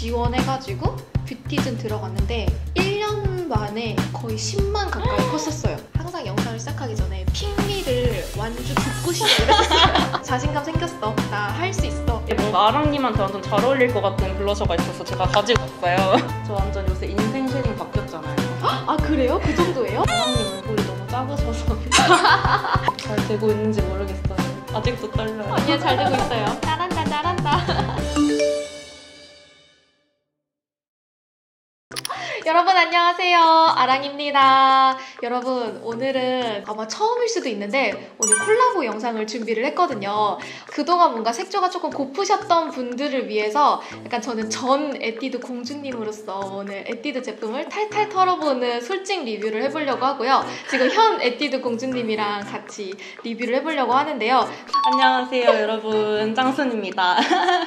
지원해가지고 뷰티즌 들어갔는데 1년 만에 거의 10만 가까이 컸었어요. 항상 영상을 시작하기 전에 핑미를 완주 듣고싶어 이랬었어요. 자신감 생겼어. 나 할 수 있어. 뭔가 아랑님한테 완전 잘 어울릴 것 같은 블러셔가 있어서 제가 가지고 왔어요. 저 완전 요새 인생 쉐딩 바뀌었잖아요. 아 그래요? 그 정도예요? 아랑님 얼굴이 너무 작으셔서 잘 되고 있는지 모르겠어요. 아직도 떨려요. 아니요, 잘 되고 있어요. 잘한다 잘한다. 여러분 안녕하세요, 아랑입니다. 여러분 오늘은 아마 처음일 수도 있는데 오늘 콜라보 영상을 준비를 했거든요. 그동안 뭔가 색조가 조금 고프셨던 분들을 위해서 약간 저는 전 에뛰드 공주님으로서 오늘 에뛰드 제품을 탈탈 털어보는 솔직 리뷰를 해보려고 하고요. 지금 현 에뛰드 공주님이랑 같이 리뷰를 해보려고 하는데요. 안녕하세요 여러분, 짱순입니다.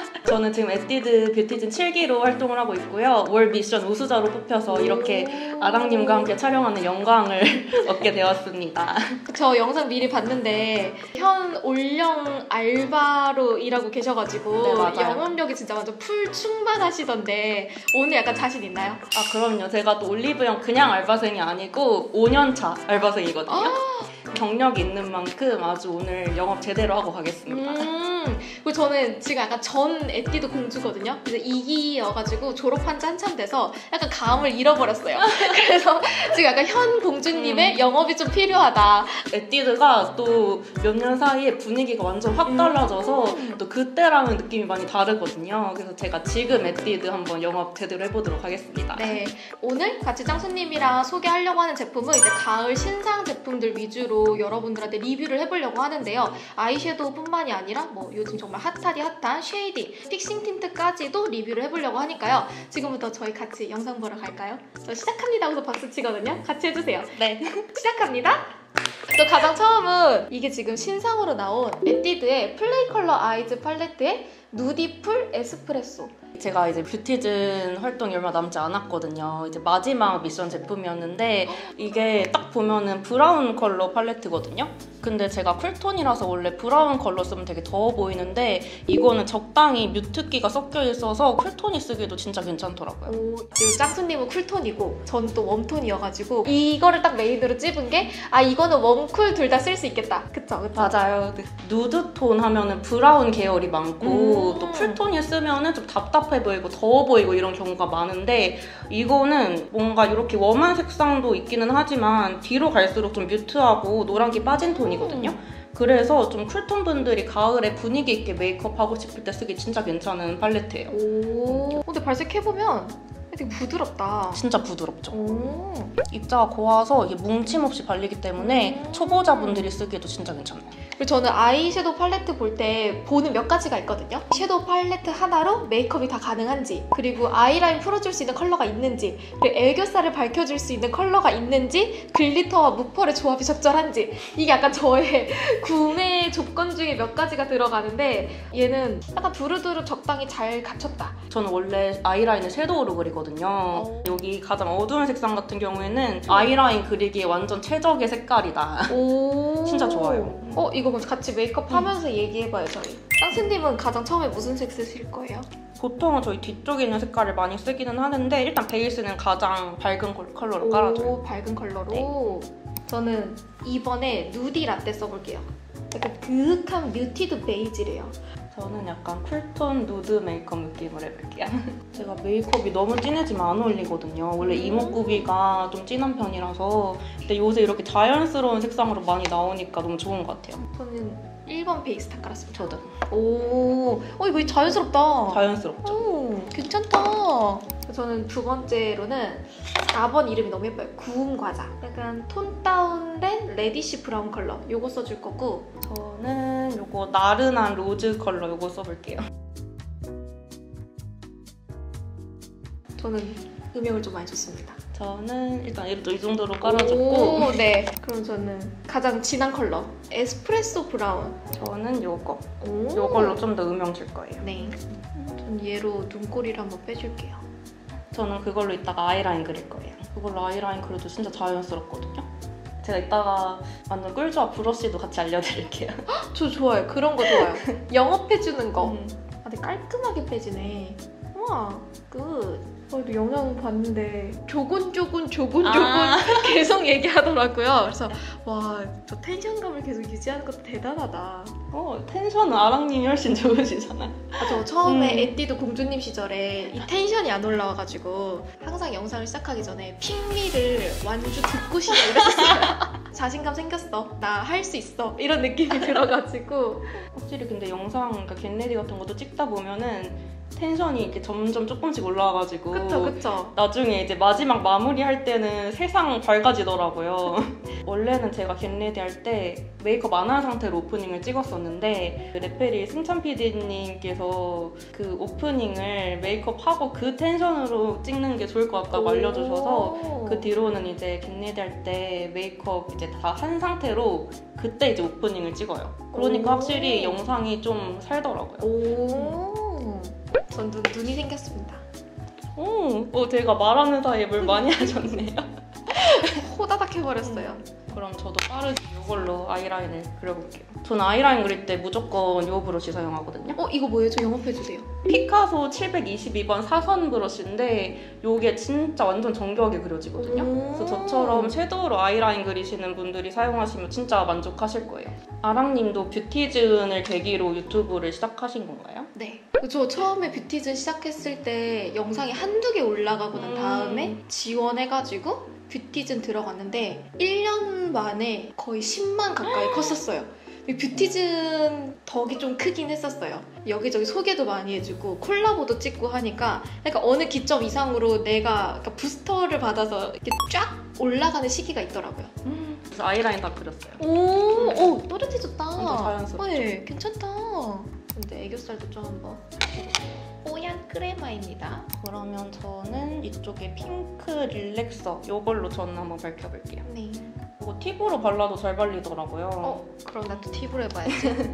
저는 지금 에뛰드 뷰티즌 7기로 활동을 하고 있고요. 월 미션 우수자로 뽑혀서 이렇게 아랑님과 함께 촬영하는 영광을 얻게 되었습니다. 저 영상 미리 봤는데 현 올영 알바로 일하고 계셔가지고 네, 맞아요. 영업력이 진짜 완전 풀 충만하시던데 오늘 약간 자신 있나요? 아 그럼요. 제가 또 올리브영 그냥 알바생이 아니고 5년차 알바생이거든요. 경력이 있는 만큼 아주 오늘 영업 제대로 하고 가겠습니다. 그리고 저는 지금 약간 전 에뛰드 공주거든요. 그래서 2기여가지고 졸업한 지 한참 돼서 약간 감을 잃어버렸어요. 그래서 지금 약간 현 공주님의 영업이 좀 필요하다. 에뛰드가 또 몇 년 사이에 분위기가 완전 확 달라져서 또 그때랑은 느낌이 많이 다르거든요. 그래서 제가 지금 에뛰드 한번 영업 제대로 해보도록 하겠습니다. 네, 오늘 같이 짱수님이랑 소개하려고 하는 제품은 이제 가을 신상 제품들 위주로 여러분들한테 리뷰를 해보려고 하는데요. 아이섀도우뿐만이 아니라 뭐 요즘 정말 핫한 쉐이딩, 픽싱 틴트까지도 리뷰를 해보려고 하니까요. 지금부터 저희 같이 영상 보러 갈까요? 저 시작합니다 하고서 박수 치거든요. 같이 해주세요. 네. 시작합니다. 또 가장 처음은 이게 지금 신상으로 나온 에뛰드의 플레이 컬러 아이즈 팔레트의 누디풀 에스프레소. 제가 이제 뷰티즌 활동이 얼마 남지 않았거든요. 이제 마지막 미션 제품이었는데 이게 딱 보면은 브라운 컬러 팔레트거든요. 근데 제가 쿨톤이라서 원래 브라운 컬러 쓰면 되게 더워 보이는데 이거는 적당히 뮤트기가 섞여 있어서 쿨톤이 쓰기에도 진짜 괜찮더라고요. 그리고 짱수님은 쿨톤이고 전 또 웜톤이어가지고 이거를 딱 메인으로 찝은 게 이거는 웜쿨 둘 다 쓸 수 있겠다. 그쵸? 맞아요. 누드톤 하면은 브라운 계열이 많고 또 쿨톤이 쓰면은 좀 답답해 보이고 더워 보이고 이런 경우가 많은데 이거는 뭔가 이렇게 웜한 색상도 있기는 하지만 뒤로 갈수록 좀 뮤트하고 노란기 빠진 톤이거든요. 그래서 좀 쿨톤 분들이 가을에 분위기 있게 메이크업 하고 싶을 때 쓰기 진짜 괜찮은 팔레트예요. 근데 발색해보면 되게 부드럽다. 진짜 부드럽죠. 입자가 고와서 이게 뭉침 없이 발리기 때문에 초보자분들이 쓰기에도 진짜 괜찮아요. 그리고 저는 아이섀도우 팔레트 볼 때 보는 몇 가지가 있거든요. 섀도우 팔레트 하나로 메이크업이 다 가능한지, 그리고 아이라인 풀어줄 수 있는 컬러가 있는지, 그리고 애교살을 밝혀줄 수 있는 컬러가 있는지, 글리터와 무펄의 조합이 적절한지, 이게 약간 저의 구매 조건 중에 몇 가지가 들어가는데 얘는 약간 두루두루 적당히 잘 갖췄다. 저는 원래 아이라인을 섀도우로 그리거든요. 여기 가장 어두운 색상 같은 경우에는 아이라인 그리기에 완전 최적의 색깔이다. 진짜 좋아요. 이거 같이 메이크업 하면서 얘기해봐요, 저희. 짱스님은 가장 처음에 무슨 색 쓰실 거예요? 보통은 저희 뒤쪽에 있는 색깔을 많이 쓰기는 하는데 일단 베이스는 가장 밝은 컬러로 깔아줘요. 밝은 컬러로? 네. 저는 이번에 누디 라떼 써볼게요. 약간 그윽한 뮤티드 베이지래요. 저는 약간 쿨톤 누드 메이크업 느낌을 해볼게요. 제가 메이크업이 너무 진해지면 안 어울리거든요. 원래 이목구비가 좀 진한 편이라서 근데 요새 이렇게 자연스러운 색상으로 많이 나오니까 너무 좋은 것 같아요. 저는 1번 베이스 다 깔았습니다. 저도. 이거 자연스럽다. 자연스럽죠. 괜찮다. 저는 두 번째로는 4번 이름이 너무 예뻐요. 구운 과자. 약간 톤 다운된 레디쉬 브라운 컬러. 요거 써줄 거고, 저는 요거 나른한 로즈 컬러 요거 써볼게요. 저는 음영을 좀 많이 줬습니다. 저는 일단 얘도 이 정도로 깔아줬고, 네. 그럼 저는 가장 진한 컬러 에스프레소 브라운. 저는 요거. 요걸로 좀 더 음영 줄 거예요. 네. 전 얘로 눈꼬리를 한번 빼줄게요. 저는 그걸로 이따가 아이라인 그릴 거예요. 그걸로 아이라인 그려도 진짜 자연스럽거든요. 제가 이따가 완전 꿀조합 브러쉬도 같이 알려드릴게요. 저 좋아요. 그런 거 좋아요. 영업해주는 거. 되게 깔끔하게 빼지네. 굿. 저도 영상 봤는데 조곤조곤 아. 계속 얘기하더라고요. 그래서 와, 저 텐션감을 계속 유지하는 것도 대단하다. 텐션은 아랑님이 훨씬 좋으시잖아요. 저 처음에 에뛰드 공주님 시절에 이 텐션이 안 올라와가지고 항상 영상을 시작하기 전에 핑미를 완주 듣고 시작 이랬었어요. 자신감 생겼어. 나 할 수 있어. 이런 느낌이 들어가지고. 확실히 근데 영상, 그러니까 겟레디 같은 것도 찍다 보면은 텐션이 이렇게 점점 조금씩 올라와가지고 그쵸. 나중에 이제 마지막 마무리할 때는 세상 밝아지더라고요. 원래는 제가 겟레디 할 때 메이크업 안 한 상태로 오프닝을 찍었었는데 레페리 승찬 PD님께서 그 오프닝을 메이크업하고 그 텐션으로 찍는 게 좋을 것 같다고 알려주셔서 그 뒤로는 이제 겟레디 할 때 메이크업 이제 다 한 상태로 그때 이제 오프닝을 찍어요. 그러니까 확실히 영상이 좀 살더라고요. 전 눈이 생겼습니다. 제가 말하는 사이에 뭘 많이 하셨네요. 호다닥 해버렸어요. 그럼 저도 빠르게 이걸로 아이라인을 그려볼게요. 전 아이라인 그릴 때 무조건 이 브러쉬 사용하거든요. 이거 뭐예요? 저 영업해주세요. 피카소 722번 사선 브러쉬인데 이게 진짜 완전 정교하게 그려지거든요. 그래서 저처럼 섀도우로 아이라인 그리시는 분들이 사용하시면 진짜 만족하실 거예요. 아랑님도 뷰티즌을 계기로 유튜브를 시작하신 건가요? 네. 저 처음에 뷰티즌 시작했을 때 영상이 한두 개 올라가고 난 다음에 지원해가지고 뷰티즌 들어갔는데 1년 만에 거의 10만 가까이 컸었어요. 뷰티즌 덕이 좀 크긴 했었어요. 여기저기 소개도 많이 해주고 콜라보도 찍고 하니까 약간 어느 기점 이상으로 내가 약간 부스터를 받아서 이렇게 쫙 올라가는 시기가 있더라고요. 그래서 아이라인 다 그렸어요. 오, 또렷해졌다. 완전 자연스럽죠. 네, 괜찮다. 근데 애교살도 좀 한번. 뽀얀 크레마입니다. 그러면 저는 이쪽에 핑크 릴렉서 이걸로 저는 한번 밝혀볼게요. 네. 이거 팁으로 발라도 잘 발리더라고요. 그럼 나 또 팁으로 해봐야지.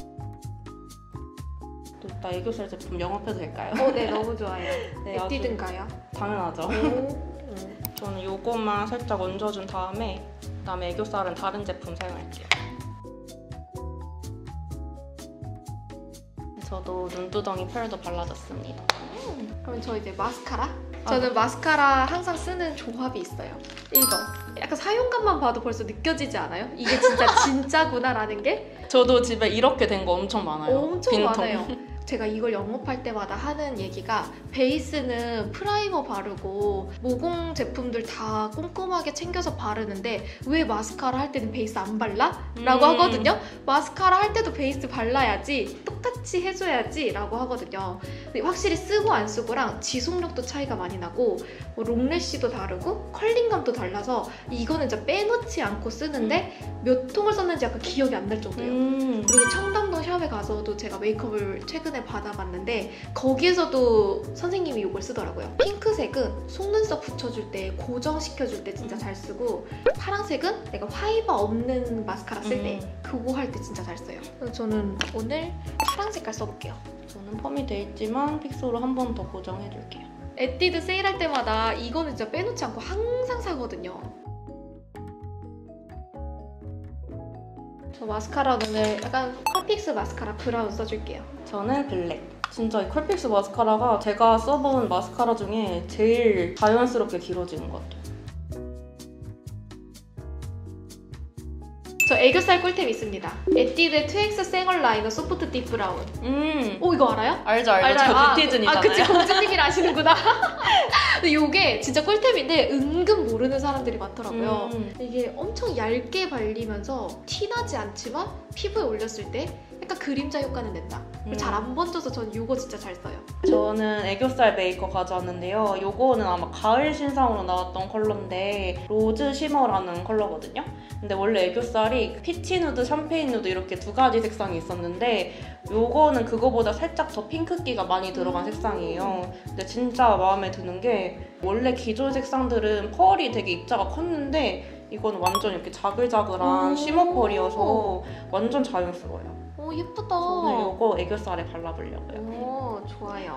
또 이따 애교살 제품 영업해도 될까요? 네, 너무 좋아요. 네, 에뛰드인가요? 당연하죠. 저는 이것만 살짝 얹어준 다음에 그다음에 애교살은 다른 제품 사용할게요. 저도 눈두덩이 펄도 발라줬습니다. 그럼 저 이제 마스카라? 저는 마스카라 항상 쓰는 조합이 있어요. 이거. 약간 사용감만 봐도 벌써 느껴지지 않아요? 이게 진짜구나라는 게? 저도 집에 이렇게 된 거 엄청 많아요. 엄청 빈통. 많아요. 제가 이걸 영업할 때마다 하는 얘기가 베이스는 프라이머 바르고 모공 제품들 다 꼼꼼하게 챙겨서 바르는데 왜 마스카라 할 때는 베이스 안 발라? 라고 하거든요. 마스카라 할 때도 베이스 발라야지, 똑같이 해줘야지 라고 하거든요. 근데 확실히 쓰고 안 쓰고랑 지속력도 차이가 많이 나고 뭐 롱래쉬도 다르고 컬링감도 달라서 이거는 진짜 빼놓지 않고 쓰는데 몇 통을 썼는지 약간 기억이 안 날 정도예요. 그리고 청담동 샵에 가서도 제가 메이크업을 최근에 받아봤는데 거기에서도 선생님이 이걸 쓰더라고요. 핑크색은 속눈썹 붙여줄 때, 고정시켜줄 때 진짜 잘 쓰고 파란색은 내가 화이바 없는 마스카라 쓸 때 그거 할 때 진짜 잘 써요. 그래서 저는 오늘 파란 색깔 써볼게요. 저는 펌이 돼 있지만 픽스로 한 번 더 고정해줄게요. 에뛰드 세일할 때마다 이거는 진짜 빼놓지 않고 항상 사거든요. 저 마스카라 오늘 약간 컬픽스 마스카라 브라운 써줄게요. 저는 블랙. 진짜 이 컬픽스 마스카라가 제가 써본 마스카라 중에 제일 자연스럽게 길어지는 것 같아요. 저 애교살 꿀템 있습니다. 에뛰드 2X 생얼 라이너 소프트 딥 브라운. 이거 알아요? 알죠. 저 뷰티즌이잖아요. 그치, 공주님이라 아시는구나. 근데 이게 진짜 꿀템인데 은근 모르는 사람들이 많더라고요. 이게 엄청 얇게 발리면서 티나지 않지만 피부에 올렸을 때 약간 그림자 효과는 낸다. 잘 안 번져서 전 이거 진짜 잘 써요. 저는 애교살 메이커 가져왔는데요. 이거는 아마 가을 신상으로 나왔던 컬러인데 로즈 쉬머라는 컬러거든요. 근데 원래 애교살이 피치 누드, 샴페인 누드 이렇게 두 가지 색상이 있었는데 이거는 그거보다 살짝 더 핑크기가 많이 들어간 색상이에요. 근데 진짜 마음에 드는 게 원래 기존 색상들은 펄이 되게 입자가 컸는데 이거는 완전 이렇게 자글자글한 쉬머 펄이어서 완전 자연스러워요. 오, 예쁘다. 오늘 이거 애교살에 발라보려고요. 오, 좋아요.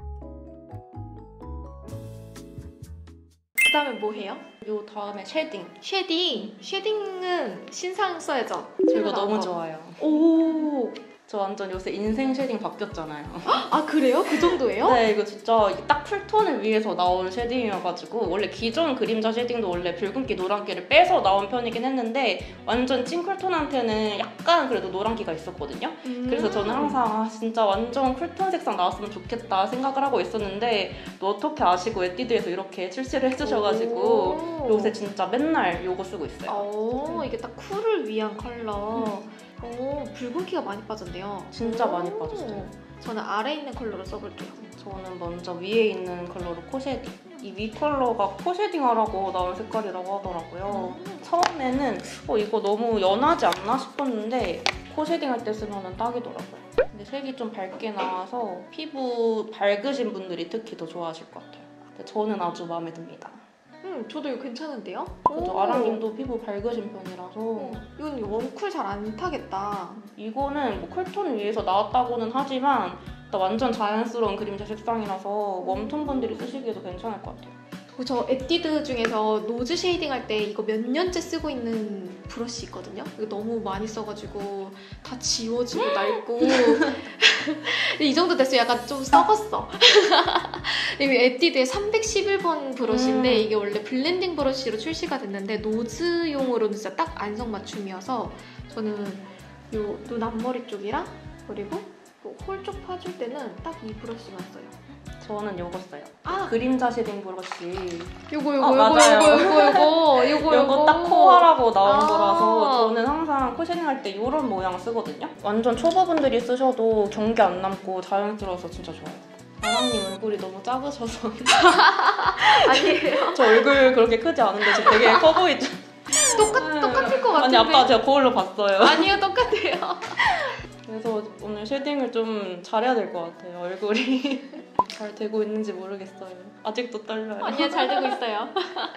그 다음에 뭐 해요? 요 다음에 쉐딩. 쉐딩은 신상 써야죠. 저 이거 너무 좋아요. 오, 저 완전 요새 인생 쉐딩 바뀌었잖아요. 아 그래요? 그 정도예요? 네, 이거 진짜 딱 쿨톤을 위해서 나온 쉐딩이어가지고 원래 기존 그림자 쉐딩도 원래 붉은기, 노란기를 빼서 나온 편이긴 했는데 완전 찐 쿨톤한테는 약간 그래도 노란기가 있었거든요. 그래서 저는 항상 진짜 완전 쿨톤 색상 나왔으면 좋겠다 생각을 하고 있었는데 또 어떻게 아시고 에뛰드에서 이렇게 출시를 해주셔가지고 요새 진짜 맨날 요거 쓰고 있어요. 이게 딱 쿨을 위한 컬러. 붉은기가 많이 빠졌네요. 진짜 많이 빠졌어요. 저는 아래 있는 컬러로 써볼게요. 저는 먼저 위에 있는 컬러로 코쉐딩. 이 위 컬러가 코쉐딩 하라고 나온 색깔이라고 하더라고요. 처음에는 이거 너무 연하지 않나 싶었는데 코쉐딩 할 때 쓰면 딱이더라고요. 근데 색이 좀 밝게 나와서 피부 밝으신 분들이 특히 더 좋아하실 것 같아요. 근데 저는 아주 마음에 듭니다. 저도 이거 괜찮은데요? 그죠? 아랑님도 피부 밝으신 편이라서 이건 원쿨 잘 안 타겠다. 이거는 뭐 쿨톤 위에서 나왔다고는 하지만 완전 자연스러운 그림자 색상이라서 웜톤 분들이 쓰시기에도 괜찮을 것 같아요. 저 에뛰드 중에서 노즈 쉐이딩 할 때 이거 몇 년째 쓰고 있는 브러쉬 있거든요. 이거 너무 많이 써가지고 다 지워지고 낡고 이 정도 됐어요. 약간 좀 썩었어. 이게 에뛰드의 311번 브러쉬인데 이게 원래 블렌딩 브러쉬로 출시가 됐는데 노즈용으로는 진짜 딱 안성맞춤이어서 저는 요 눈 앞머리 쪽이랑 그리고 홀 쪽 파줄 때는 딱 이 브러쉬만 써요. 저는 요거 써요. 그림자 쉐딩 브러쉬. 요거 딱 코하라고 나온 거라서 저는 항상 코 쉐딩 할 때 이런 모양 쓰거든요. 완전 초보분들이 쓰셔도 경계 안 남고 자연스러워서 진짜 좋아요. 아랑님 얼굴이 너무 작으셔서 아니에요. 저 얼굴 그렇게 크지 않은데 저 되게 커 보이죠? 똑같을 것 같은데. 아니 아까 제가 거울로 봤어요. 아니요, 똑같아요. 그래서 오늘 쉐딩을 좀 잘해야 될 것 같아요. 얼굴이 잘 되고 있는지 모르겠어요. 아직도 떨려요. 아니요, 잘 되고 있어요.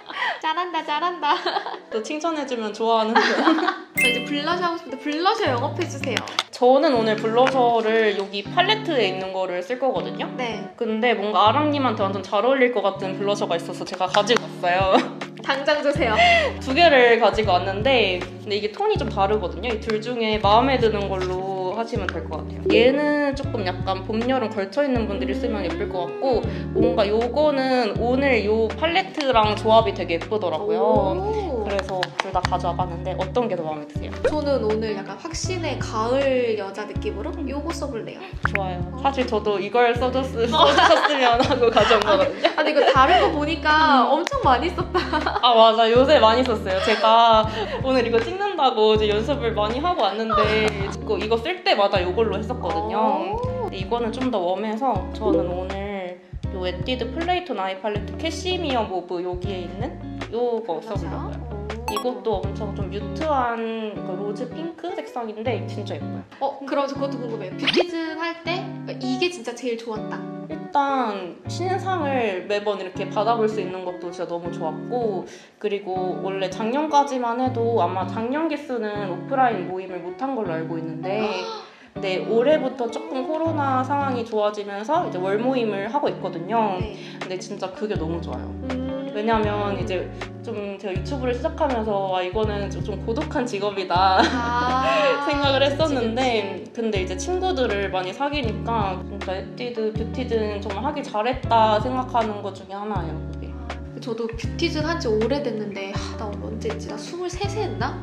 잘한다. 또 칭찬해주면 좋아하는 편. 저 이제 블러셔 하고 싶은데 블러셔 영업해주세요. 저는 오늘 블러셔를 여기 팔레트에 있는 거를 쓸 거거든요. 네. 근데 뭔가 아랑님한테 완전 잘 어울릴 것 같은 블러셔가 있어서 제가 가지고 왔어요. 당장 주세요. 2개를 가지고 왔는데 근데 이게 톤이 좀 다르거든요. 이 둘 중에 마음에 드는 걸로 하시면 될 것 같아요. 얘는 조금 약간 봄, 여름 걸쳐있는 분들이 쓰면 예쁠 것 같고 뭔가 요거는 오늘 요 팔레트랑 조합이 되게 예쁘더라고요. 그래서 둘 다 가져와 봤는데 어떤 게 더 마음에 드세요? 저는 오늘 약간 확신의 가을 여자 느낌으로 요거 써볼래요. 좋아요. 사실 저도 이걸 써주셨으면 하고 가져온 거거든요. 근데 이거 다른 거 보니까 엄청 많이 썼다. 아 맞아, 요새 많이 썼어요. 제가 오늘 이거 찍는다고 이제 연습을 많이 하고 왔는데 이거 쓸 때마다 이걸로 했었거든요. 근데 이거는 좀 더 웜해서 저는 오늘 요 에뛰드 플레이톤 아이 팔레트 캐시미어 모브 여기에 있는 요거 써보려고요. 이것도 엄청 좀 뮤트한 그 로즈 핑크 색상인데 진짜 예뻐요. 그럼 저 그것도 궁금해요. 뷰티즌 할 때 이게 진짜 제일 좋았다. 일단 신상을 매번 이렇게 받아볼 수 있는 것도 진짜 너무 좋았고 그리고 원래 작년까지만 해도 아마 작년 기수는 오프라인 모임을 못한 걸로 알고 있는데 근데 올해부터 조금 코로나 상황이 좋아지면서 이제 월 모임을 하고 있거든요. 네. 근데 진짜 그게 너무 좋아요. 왜냐면 이제 좀 제가 유튜브를 시작하면서 이거는 좀 고독한 직업이다 생각을 했었는데 근데 이제 친구들을 많이 사귀니까 진짜 에뛰드 뷰티즌 정말 하기 잘했다 생각하는 것 중에 하나예요. 그게. 저도 뷰티즌 한 지 오래됐는데 나 언제 했지? 나 23세 했나?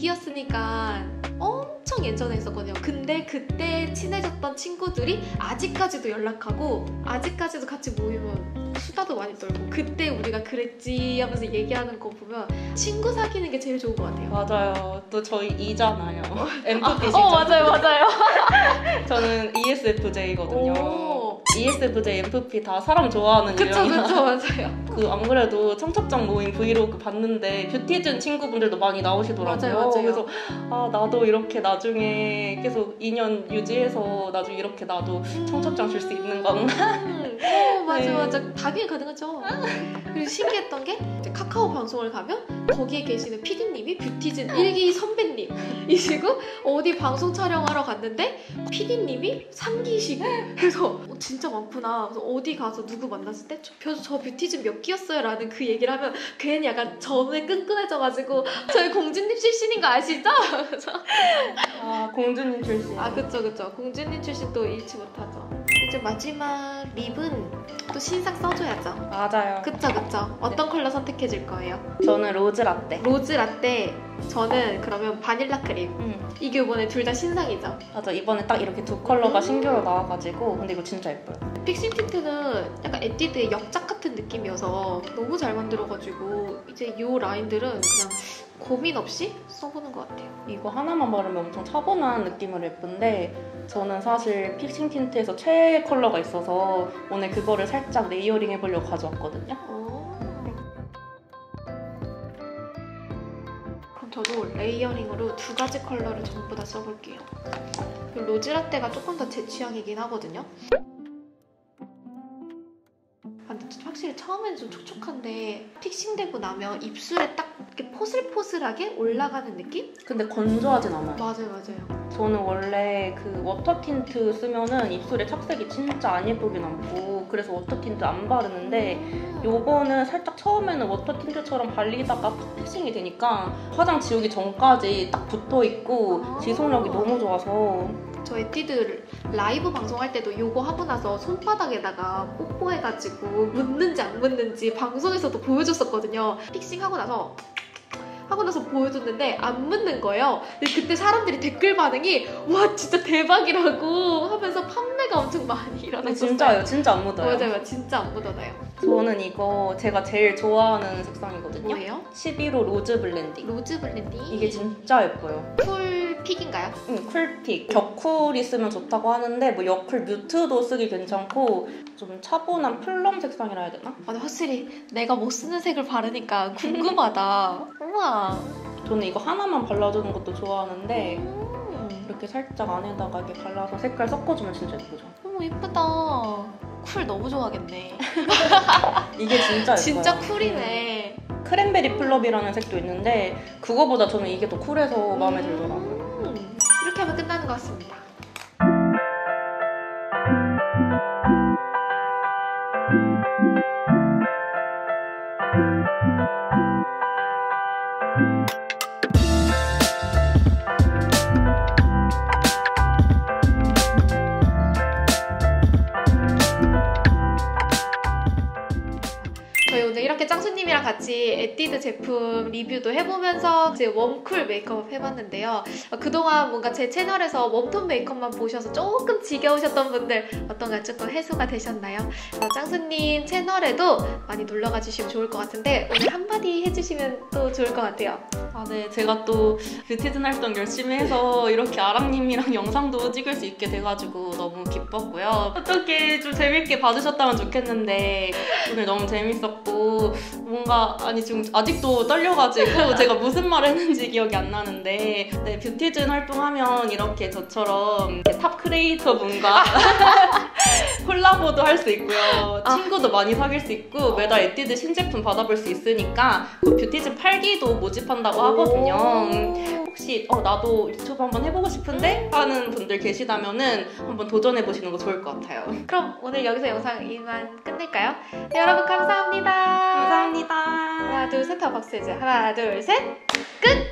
2기였으니까 엄청 예전에 했었거든요. 근데 그때 친해졌던 친구들이 아직까지도 연락하고 아직까지도 같이 모이면 수다도 많이 떨고 그때 우리가 그랬지 하면서 얘기하는 거 보면 친구 사귀는 게 제일 좋은 것 같아요. 맞아요. 또 저희 E잖아요. MFP시죠? 맞아요. 저는 ESFJ거든요. ESFJ, MFP 다 사람 좋아하는 유형이라. 그쵸, 맞아요. 안 그래도 청첩장 모임 브이로그 봤는데 뷰티즌 친구분들도 많이 나오시더라고요. 맞아요. 그래서 나도 이렇게 나중에 계속 인연 유지해서 나중에 이렇게 나도 청첩장 줄 수 있는 건가? 맞아. 당연히 가능하죠. 그리고 신기했던 게 이제 카카오 방송을 가면 거기에 계시는 PD님이 뷰티즌 1기 선배님이시고 어디 방송 촬영하러 갔는데 PD님이 3기시고 그래서 진짜 진짜 많구나. 그래서 어디 가서 누구 만났을 때 저 뷰티즘 몇 끼였어요? 라는 그 얘기를 하면 괜히 약간 점에 끈끈해져가지고 저희 공주님 출신인 거 아시죠? 그래서 아, 공주님 출신. 아 그쵸. 공주님 출신 또 잃지 못하죠. 이제 마지막 립은 또 신상 써줘야죠. 맞아요. 그쵸. 어떤 컬러 선택해줄 거예요? 저는 로즈 라떼. 로즈 라떼. 저는 그러면 바닐라 크림. 이게 이번에 둘 다 신상이죠. 맞아, 이번에 딱 이렇게 두 컬러가 신규로 나와가지고 근데 이거 진짜 예뻐요. 픽시 틴트는 약간 에뛰드의 역작 같은 느낌이어서 너무 잘 만들어가지고 이제 이 라인들은 그냥 고민 없이 써보는 것 같아요. 이거 하나만 바르면 엄청 차분한 느낌으로 예쁜데 저는 사실 픽싱 틴트에서 최애 컬러가 있어서 오늘 그거를 살짝 레이어링 해보려고 가져왔거든요. 그럼 저도 레이어링으로 두 가지 컬러를 전부 다 써볼게요. 로즈 라떼가 조금 더 제 취향이긴 하거든요. 근데 확실히 처음에는 좀 촉촉한데 픽싱되고 나면 입술에 딱 이렇게 포슬포슬하게 올라가는 느낌? 근데 건조하진 않아요. 맞아요. 저는 원래 그 워터 틴트 쓰면은 입술에 착색이 진짜 안 예쁘게 남고 그래서 워터 틴트 안 바르는데 요거는 살짝 처음에는 워터 틴트처럼 발리다가 팍 픽싱이 되니까 화장 지우기 전까지 딱 붙어있고 지속력이 너무 좋아서 저 에뛰드 라이브 방송할 때도 요거 하고 나서 손바닥에다가 뽀뽀해가지고 묻는지 안 묻는지 방송에서도 보여줬었거든요. 픽싱하고 나서 보여줬는데 안 묻는 거예요. 근데 그때 사람들이 댓글 반응이 와 진짜 대박이라고 하면서 판매가 엄청 많이 일어났어요. 진짜요. 진짜 안 묻어요. 맞아요. 진짜 안 묻어나요. 저는 이거 제가 제일 좋아하는 색상이거든요. 뭐예요? 11호 로즈 블렌딩. 로즈 블렌딩. 이게 진짜 예뻐요. 쿨픽인가요? 응, 쿨픽. 격쿨이 쓰면 좋다고 하는데 뭐 여쿨 뮤트도 쓰기 괜찮고 좀 차분한 플럼 색상이라 해야 되나? 아니 확실히 내가 못 쓰는 색을 바르니까 궁금하다. 우와. 저는 이거 하나만 발라주는 것도 좋아하는데 이렇게 살짝 안에다가 이렇게 발라서 색깔 섞어주면 진짜 예쁘죠? 어머 예쁘다. 쿨 너무 좋아하겠네. 이게 진짜 예뻐요. 진짜 쿨이네. 크랜베리 플럽이라는 색도 있는데 그거보다 저는 이게 더 쿨해서 마음에 들더라고요. 이렇게 하면 끝나는 것 같습니다. 저희 오늘 이렇게 짱수님이랑 같이 에뛰드 제품 리뷰도 해보면서 이제 웜쿨 메이크업 해봤는데요. 그동안 뭔가 제 채널에서 웜톤 메이크업만 보셔서 조금 지겨우셨던 분들 어떤가 조금 해소가 되셨나요? 짱수님 채널에도 많이 놀러가 주시면 좋을 것 같은데 오늘 한마디 해주시면 또 좋을 것 같아요. 아, 네. 제가 또 뷰티즌 활동 열심히 해서 이렇게 아랑님이랑 영상도 찍을 수 있게 돼가지고 너무 기뻤고요. 어떻게 좀 재밌게 봐주셨다면 좋겠는데 오늘 너무 재밌었고 뭔가 아니 지금 아직도 떨려가지고 제가 무슨 말 했는지 기억이 안 나는데 네, 뷰티즌 활동하면 이렇게 저처럼 이렇게 탑 크리에이터 분과 콜라보도 할 수 있고요. 친구도 많이 사귈 수 있고 매달 에뛰드 신제품 받아볼 수 있으니까 그 뷰티즌 8기도 모집한다고 하거든요. 혹시 나도 유튜브 한번 해보고 싶은데 하는 분들 계시다면은 한번 도전해보시는 거 좋을 것 같아요. 그럼 오늘 여기서 영상 이만 끝낼까요? 네, 여러분 감사합니다. 감사합니다. 하나 둘 셋 하고 박수 해주세요. 하나 둘 셋 끝!